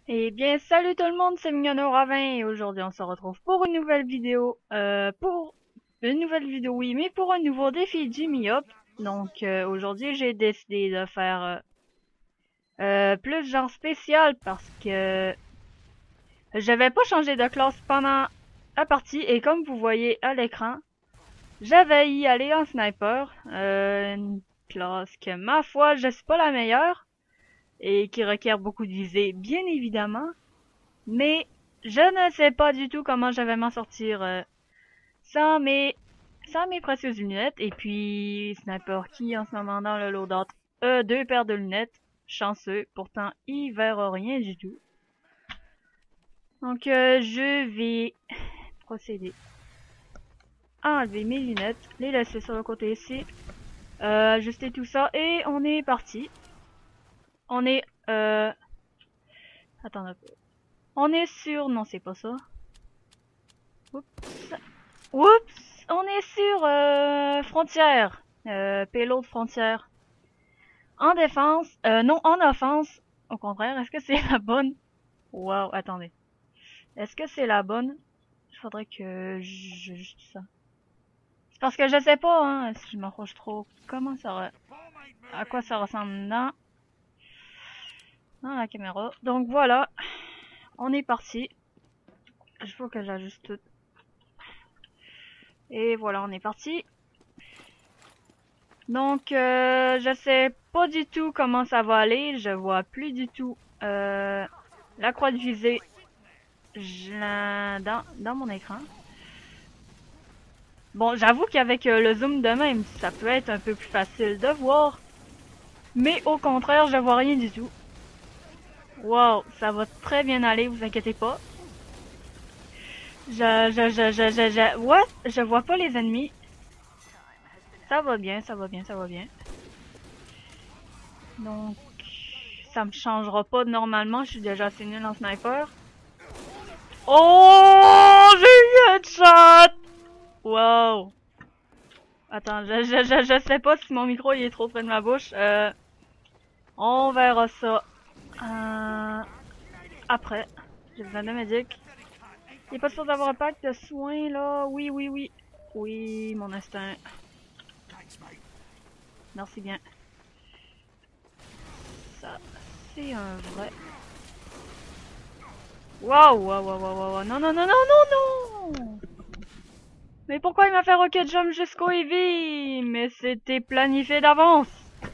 Eh bien, salut tout le monde, c'est Mignonneau Ravin et aujourd'hui on se retrouve pour une nouvelle vidéo. Oui, mais pour un nouveau défi Jimmy Hop. Donc aujourd'hui j'ai décidé de faire plus genre spécial parce que j'avais pas changé de classe pendant la partie et comme vous voyez à l'écran, j'avais y aller en sniper. Une classe que ma foi je suis pas la meilleure et qui requiert beaucoup de visée bien évidemment. Mais je ne sais pas du tout comment je vais m'en sortir sans mes sans mes précieuses lunettes. Et puis Sniper qui en ce moment dans le loadout deux paires de lunettes. Chanceux, pourtant il verra rien du tout. Donc je vais procéder à enlever mes lunettes, les laisser sur le côté ici, ajuster tout ça et on est parti. On est attends un peu. On est sur non c'est pas ça. Oups. Oups, on est sur frontière. Payload frontière. En défense, non, en offense. Au contraire, est-ce que c'est la bonne? Wow, attendez. Est-ce que c'est la bonne? Il faudrait que j'ajuste ça. C'est parce que je sais pas, hein, si je m'approche trop. Comment ça à quoi ça ressemble dans la caméra. Donc voilà, on est parti. Il faut que j'ajuste tout. Et voilà, on est parti. Donc, je sais pas du tout comment ça va aller. Je vois plus du tout la croix de visée dans mon écran. Bon, j'avoue qu'avec le zoom de même, ça peut être un peu plus facile de voir. Mais au contraire, je vois rien du tout. Wow, ça va très bien aller, vous inquiétez pas. What? Je vois pas les ennemis. Ça va bien, ça va bien, ça va bien. Donc, ça me changera pas normalement, je suis déjà assez nul en sniper. Oh, j'ai eu un headshot! Wow. Attends, je sais pas si mon micro il est trop près de ma bouche. On verra ça après. J'ai besoin de médic. Il est pas supposé d'avoir un pack de soins là. Oui, oui, oui. Oui, mon instinct. Merci bien. Ça, c'est un vrai. Waouh, waouh, waouh, waouh, waouh. Non, non, non, non, non, non! Mais pourquoi il m'a fait rocket jump jusqu'au heavy? Mais c'était planifié d'avance.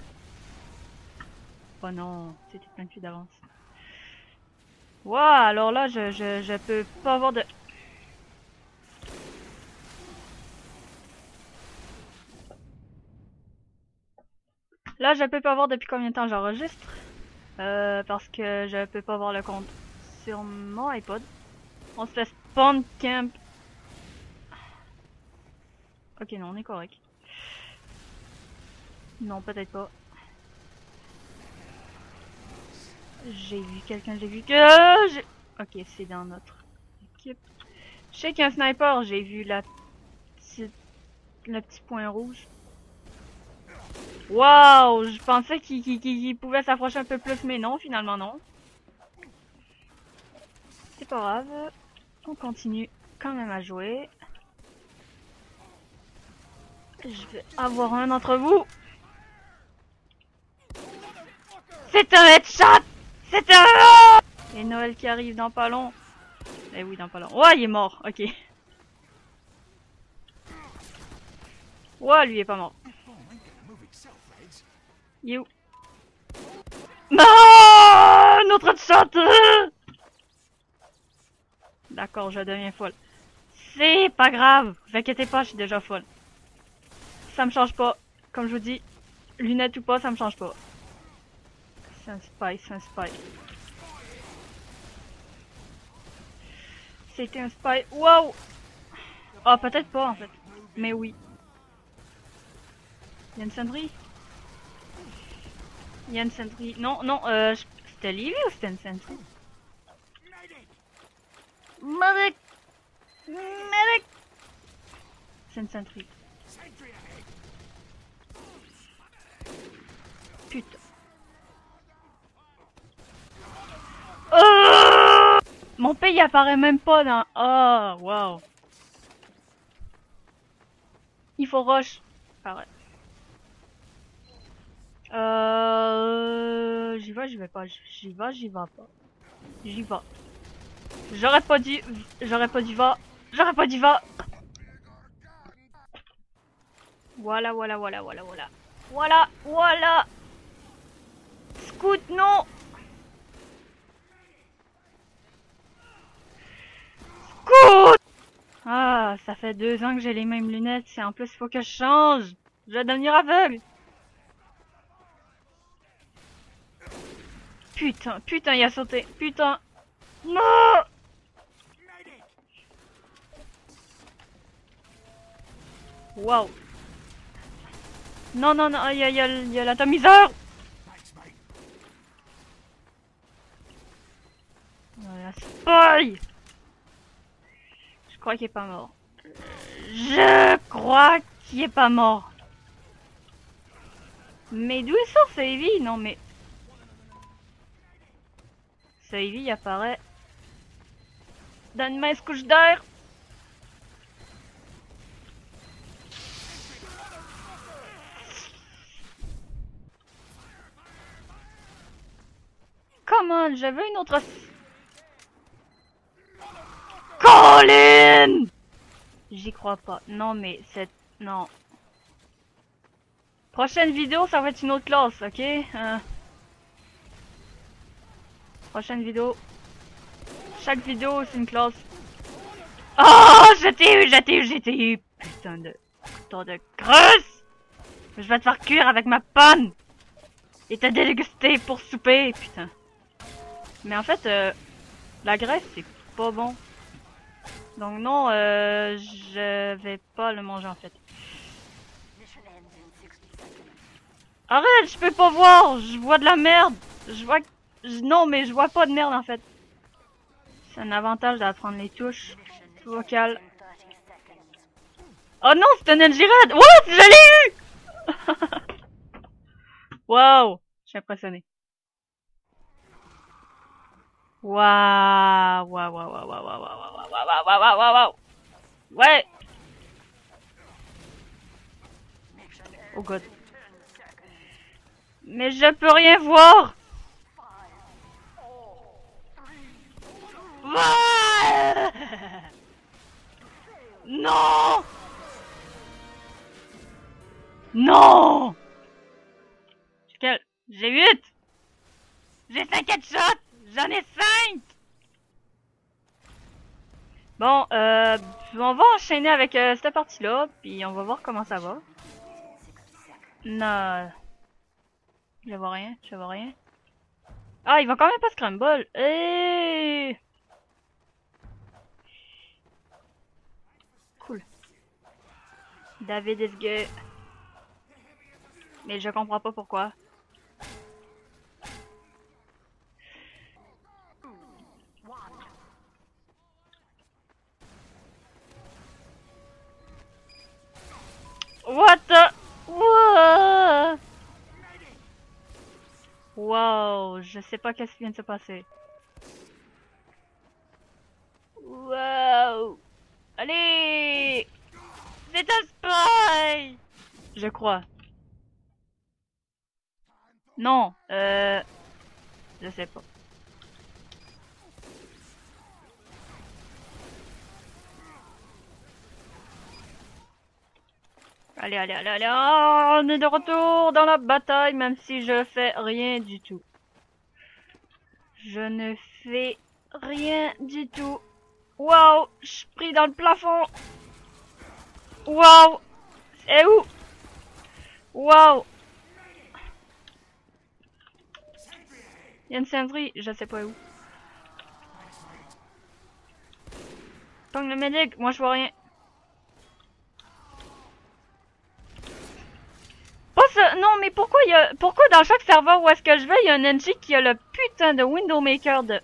Oh non, c'était planifié d'avance. Waouh, alors là, je peux pas avoir de... Là, je peux pas voir depuis combien de temps j'enregistre. Parce que je peux pas voir le compte sur mon iPod. On se fait spawn camp. Ok, non, on est correct. Non, peut-être pas. J'ai vu quelqu'un, j'ai vu que... Ok, c'est dans notre équipe. Je sais qu'il y a un sniper, j'ai vu le petit point rouge. Waouh, je pensais qu'il pouvait s'approcher un peu plus, mais non, finalement non. C'est pas grave, on continue quand même à jouer. Je vais avoir un d'entre vous. C'est un headshot. C'est un... Et Noël qui arrive dans pas long. Eh oui, dans pas long. Ouais, il est mort, ok. Ouais, lui est pas mort. Il est où? Non, notre headshot. D'accord, je deviens folle. C'est pas grave, vous inquiétez pas, je suis déjà folle. Ça me change pas. Comme je vous dis, lunettes ou pas, ça me change pas. C'est un spy, c'est un spy. C'était un spy. Wow! Ah, peut-être pas en fait. Mais oui. Il y a une sentry? Il y a une sentry. Non, non, c'était Livy ou c'était une sentry? Medic! Medic! C'est une sentry. Putain. Mon pays apparaît même pas dans... Oh, wow. Il faut rush. Pareil. J'y vais, j'y vais pas. J'y vais, j'y vais pas. J'y vais. J'aurais pas dit va. J'aurais pas dit va. Voilà, voilà, voilà, voilà, voilà. Voilà, voilà. Scout, non. Scout. Ah, ça fait 2 ans que j'ai les mêmes lunettes. C'est en plus, faut que je change. Je vais devenir aveugle. Putain, putain, il a sauté. Putain. Non. Wow. Non, non, non, il y a l'atomiseur. La spoil. Je crois qu'il est pas mort. Je crois qu'il est pas mort. Mais d'où il sort ce Heavy? Non mais... Ce Heavy il apparaît dans une mince couche d'air. Comment? J'avais une autre... Colin! J'y crois pas. Non mais c'est... Non. Prochaine vidéo, ça va être une autre classe, ok? Prochaine vidéo. Chaque vidéo, c'est une classe. Oh! Je t'ai eu! Putain de... Putain de grosse! Je vais te faire cuire avec ma panne! Et te déguster pour souper, putain. Mais en fait, la graisse, c'est pas bon. Donc non, je vais pas le manger en fait. Arrête, je peux pas voir, je vois de la merde. Je vois... Non, mais je vois pas de merde en fait. C'est un avantage d'apprendre les touches vocales. Oh non, c'est un Elgirad! What? Je l'ai eu! Wow! Je suis impressionné. Waouh! Waouh, waouh, waouh, waouh, waouh, waouh, waouh, waouh, waouh, waouh, waouh! Ouais! Oh god. Mais je peux rien voir! Non! Non! J'ai 8! J'ai 5 headshots! J'en ai 5! Bon, on va enchaîner avec cette partie-là, puis on va voir comment ça va. Non. Je vois rien, je vois rien. Ah, il va quand même pas scramble. Hey! Cool. David is gay. Mais je comprends pas pourquoi. What the... What? Wow, je sais pas qu'est-ce qui vient de se passer. Wow. Allez! C'est un spy! Je crois. Non, je sais pas. Allez, allez, allez, allez, oh, on est de retour dans la bataille, même si je fais rien du tout. Je ne fais rien du tout. Waouh, je suis pris dans le plafond. Waouh, c'est où? Waouh. Il y a une cendrie, je sais pas où. Pogne le médic, moi je vois rien. Non mais pourquoi pourquoi dans chaque serveur où est-ce que je vais, il y a un NG qui a le putain de window maker de...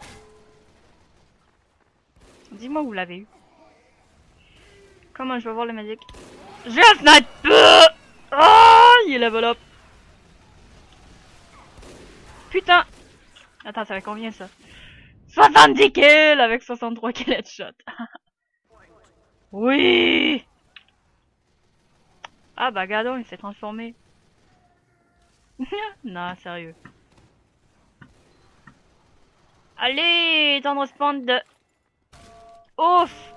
Dis-moi où vous l'avez eu. Comment je vais voir le médic? J'ai un sniper! Ah, il est level up. Putain! Attends, ça fait combien ça? 70 kills avec 63 kills headshot. Oui! Ah bah Gadon, il s'est transformé. Non, sérieux. Allez, temps de respawn de... Ouf!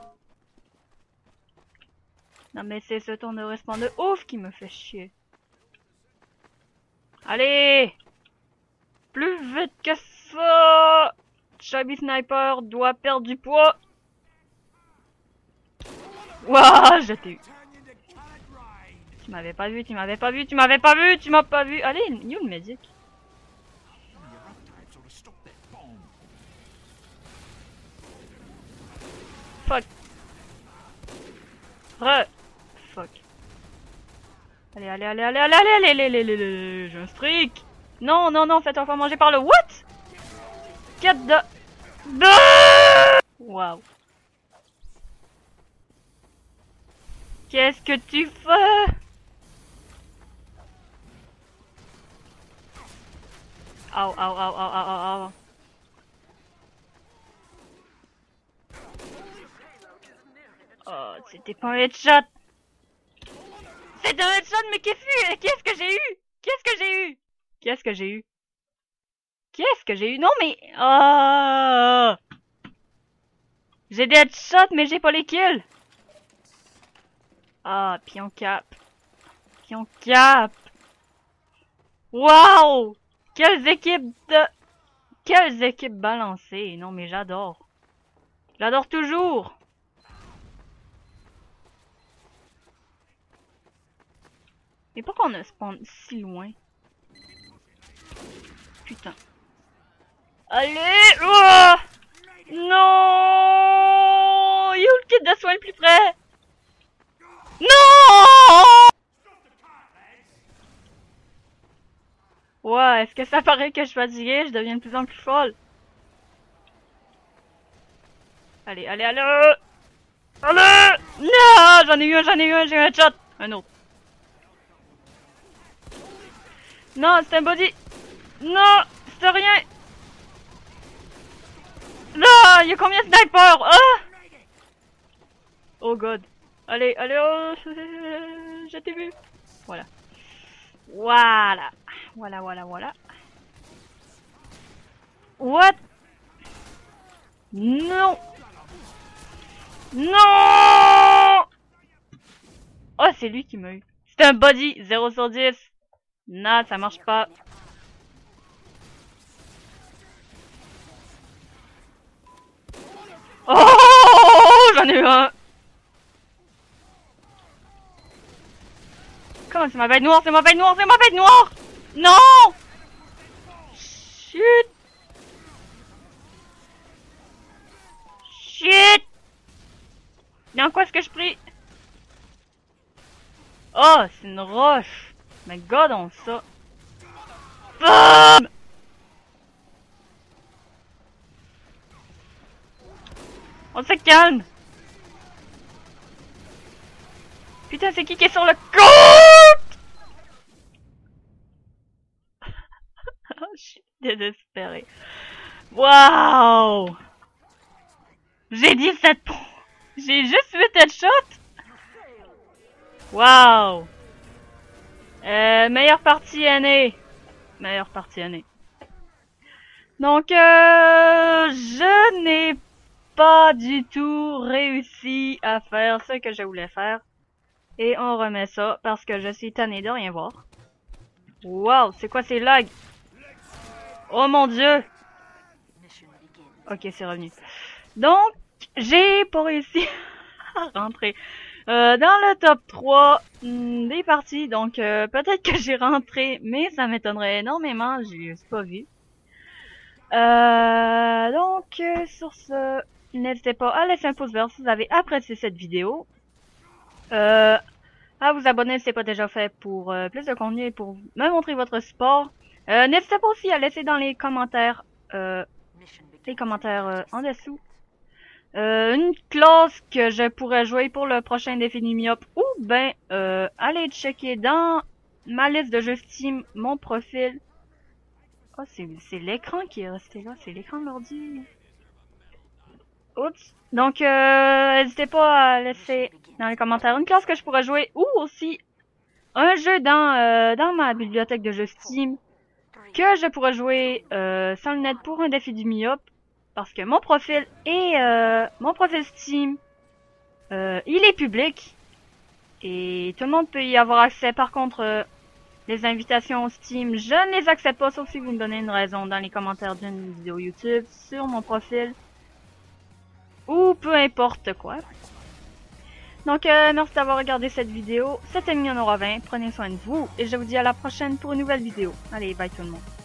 Non mais c'est ce temps de respawn de ouf qui me fait chier. Allez! Plus vite que ça! Chubby Sniper doit perdre du poids. Wouah, je t'ai eu. Tu m'avais pas vu, tu m'avais pas vu, tu m'avais pas vu, tu m'as pas vu. Allez, you le medic. Fuck. Fuck. Allez, allez, allez, allez, allez, allez, allez, allez, allez, allez, j'ai un streak. Non, non, non, faites-toi pas manger par le what? 4 de... Waouh. Qu'est-ce que tu fais? Au, au, au, au, au, au. Oh, c'était pas un headshot. C'est un headshot, mais qu'est-ce que j'ai eu? Qu'est-ce que j'ai eu? Qu'est-ce que j'ai eu? Qu'est-ce que j'ai eu? Non, mais... Oh! J'ai des headshots, mais j'ai pas les kills. Ah, pion cap. Pion cap. Waouh! Quelles équipes balancées. Non, mais j'adore. J'adore toujours. Mais pourquoi on a spawn si loin? Putain. Allez! Oh! Non! Il y a où le kit de soins le plus près? Non! Ouais, est-ce que ça paraît que je suis fatiguée? Je deviens de plus en plus folle. Allez, allez, allez! Allez! Non! J'en ai eu un, j'ai eu un headshot! Un autre. Non, c'est un body! Non! C'est rien! Non! Il y a combien de snipers? Ah! Oh god. Allez, allez, oh! Je t'ai vu! Voilà. Voilà. Voilà, voilà, voilà. What? Non! Non! Oh, c'est lui qui m'a eu. C'était un body, 0 sur 10. Non, ça marche pas. Oh, j'en ai eu un. Comment c'est ma bête noire, c'est ma bête noire, c'est ma bête noire. Non! Chut! Chut! Dans quoi est-ce que je prie? Oh, c'est une roche. Mais god, on ça. Boum! On se calme. Putain, c'est qui est sur le compte? Je suis désespérée. Waouh! J'ai 17 points. J'ai juste 8 headshots. Waouh! Meilleure partie année. Meilleure partie année. Donc, je n'ai pas du tout réussi à faire ce que je voulais faire. Et on remet ça parce que je suis tannée de rien voir. Wow, c'est quoi ces lags? Oh mon dieu! Ok, c'est revenu. Donc, j'ai pas réussi à rentrer dans le top 3 des parties. Donc, peut-être que j'ai rentré, mais ça m'étonnerait énormément. J'ai pas vu. Donc, sur ce, n'hésitez pas à laisser un pouce vert si vous avez apprécié cette vidéo. À vous abonner si ce n'est pas déjà fait pour plus de contenu et pour me montrer votre support. N'hésitez pas aussi à laisser dans les commentaires en dessous une classe que je pourrais jouer pour le prochain défi Nimiop, ou ben allez checker dans ma liste de jeux Steam mon profil. Oh, c'est l'écran qui est resté là, c'est l'écran de l'ordi. Oups. Donc, n'hésitez pas à laisser dans les commentaires une classe que je pourrais jouer ou aussi un jeu dans ma bibliothèque de jeux Steam que je pourrais jouer sans le net pour un défi du myope. Parce que mon profil Steam, il est public et tout le monde peut y avoir accès. Par contre, les invitations Steam, je ne les accepte pas sauf si vous me donnez une raison dans les commentaires d'une vidéo YouTube, sur mon profil ou peu importe quoi. Donc, merci d'avoir regardé cette vidéo. C'était Mignonora20. Prenez soin de vous et je vous dis à la prochaine pour une nouvelle vidéo. Allez, bye tout le monde.